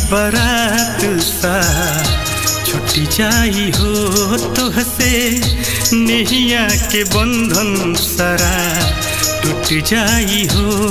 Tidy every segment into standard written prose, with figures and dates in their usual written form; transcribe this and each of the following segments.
बारात सा छुट्टी जाई हो तो हसे नैया के बंधन सारा टूट जाई हो।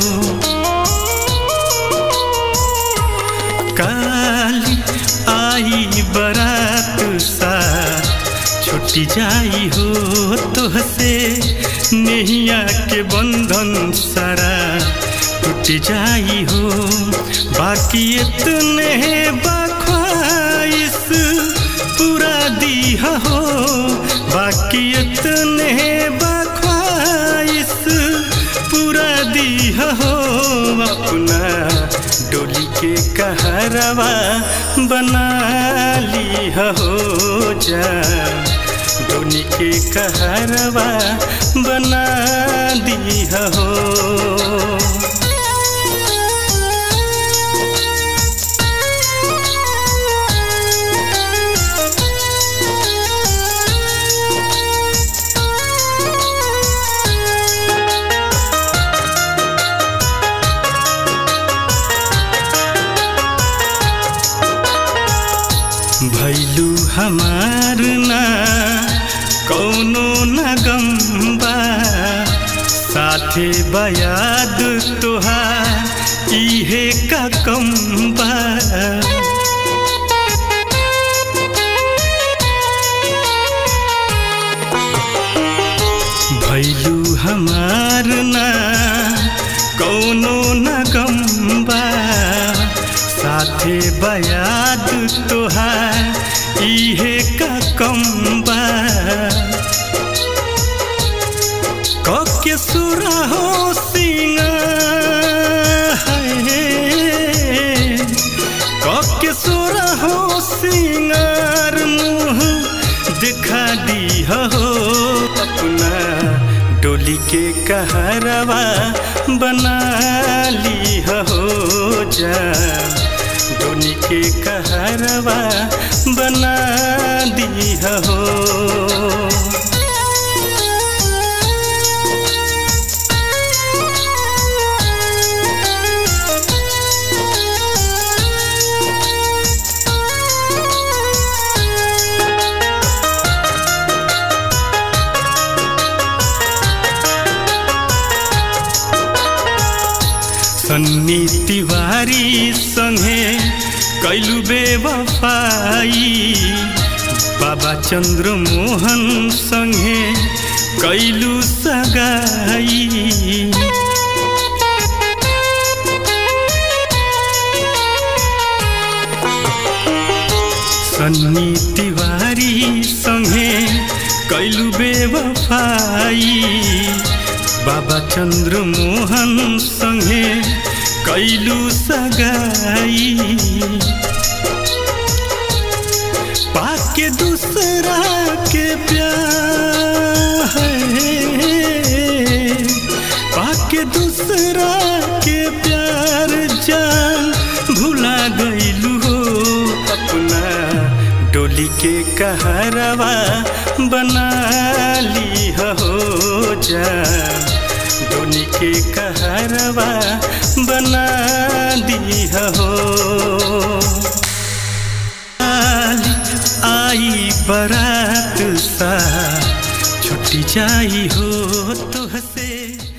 काली आई बारात सा छुट्टी जाई हो तो हसे नैया के बंधन सारा टूट जाई हो। बाकी इतने बाख्वाइश पूरा दी हो, बाकी इतने बाख्वाइश पूरा दी हो। अपना डोली के कहरवा बना ली हो जा, डोली के कहरवा बना दी हो। भैलू हमार ना कौनो न गम्बा, साथे बयाद तोहार इहे का कम्बा। भैलू हमार ना कौनो न गम्बा, साथे बयाद तोहार इहे का कम्बा। कके सुरा हो सिंगार, कके सुरा हो सिंगार मुँह दिखा दी हो। अपना डोली के कहरवा बना ली हो जा, डोली के कहरवा बना दी हो। सन्नी तिवारी संगे कैलू बेवफाई, बाबा चंद्रमोहन संगे कैलू सगाई। सन्नी तिवारी संगे कैलू बेवफाई, बाबा चंद्रमोहन संगे कैलू सगाई। पाके दूसरा के प्यार, पाके दूसरा के प्यार जान भुला गईलू हो। अपना डोली के कहरवा बना ली हो जा, डोली के कहरवा बना दी हो। आई बारात सा छुट्टी जाई हो तो हसे